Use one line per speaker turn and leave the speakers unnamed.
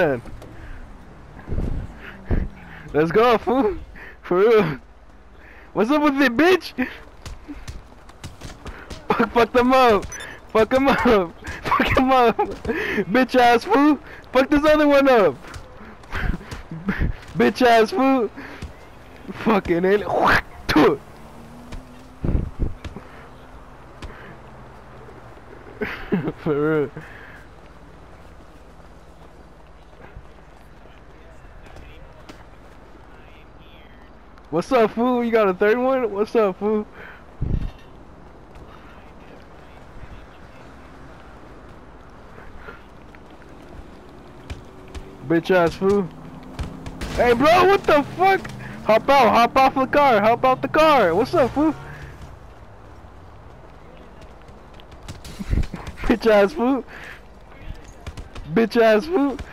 then. Let's go, fool. For real. What's up with it, bitch? Fuck them up. Fuck him up. Fuck him up. Bitch ass fool. Fuck this other one up. Bitch ass fool. Fucking alien. For real. What's up, fool? You got a third one? What's up, fool? Bitch ass fool. Hey, bro, what the fuck? Hop out, hop off the car, hop out the car. What's up, fool? Bitch ass fool. Bitch ass fool.